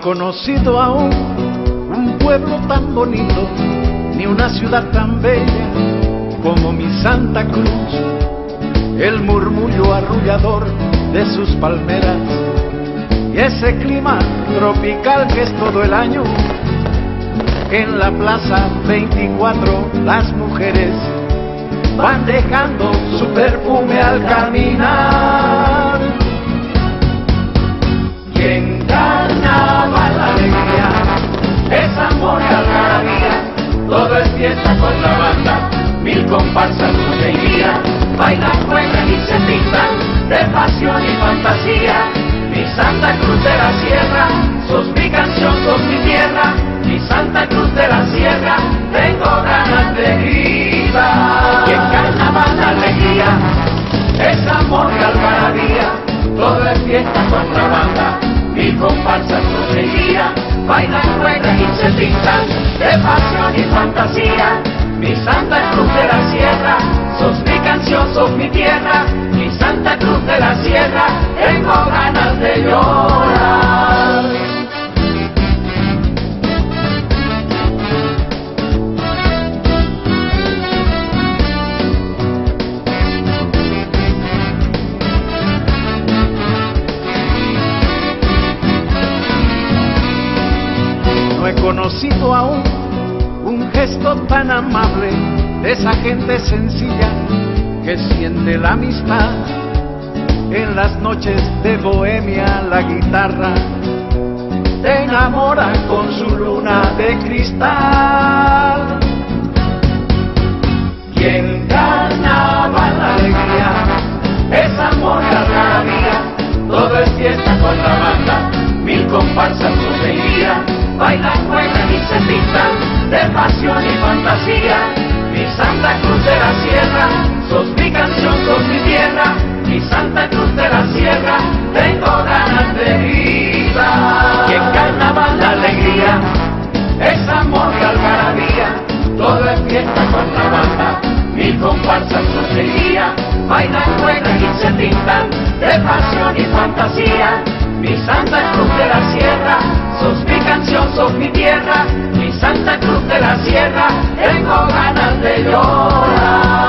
conocido aún un pueblo tan bonito, ni una ciudad tan bella como mi Santa Cruz. El murmullo arrullador de sus palmeras y ese clima tropical que es todo el año. En la plaza 24 las mujeres van dejando su perfume al caminar. Y en carnaval la alegría es amor y algarabía, todo es fiesta con la banda, mil comparsas luce y guía, bailan, juegan y se pintan de pasión y fantasía. Mi Santa Cruz de la Sierra, sos mi canción, sos mi tierra. Mi Santa Cruz de la Sierra, tengo ganas de gritar. Y en carnaval la alegría es amor y algarabía, todo es fiesta con la banda, mil comparsas luce y guía, bailan, juegan y se pintan de pasión y fantasía. Mi Santa Cruz de la Sierra, sos mi canción, sos mi tierra. Mi Santa Cruz de la Sierra, tengo ganas de llorar. No he conocido aún un gesto tan amable de esa gente sencilla que siente la amistad. En las noches de bohemia la guitarra te enamora con su luna de cristal. Y en carnaval la alegría es amor y algarabía, todo es fiesta con la banda, mil comparsas luce y guía, bailan, juegan y se pintan de pasión y fantasía. Mi Santa Cruz de la Sierra, sos mi canción, sos mi tierra. Mi Santa Cruz de la Sierra, tengo ganas de gritar. Y en carnaval la alegría es amor y algarabía, todo es fiesta con la banda, mil comparsas luce y guía, bailan, juegan y se pintan de pasión y fantasía. Mi Santa Cruz de la Sierra, sos mi canción, sos mi tierra. Mi Santa Cruz de la Sierra, tengo ganas de llorar.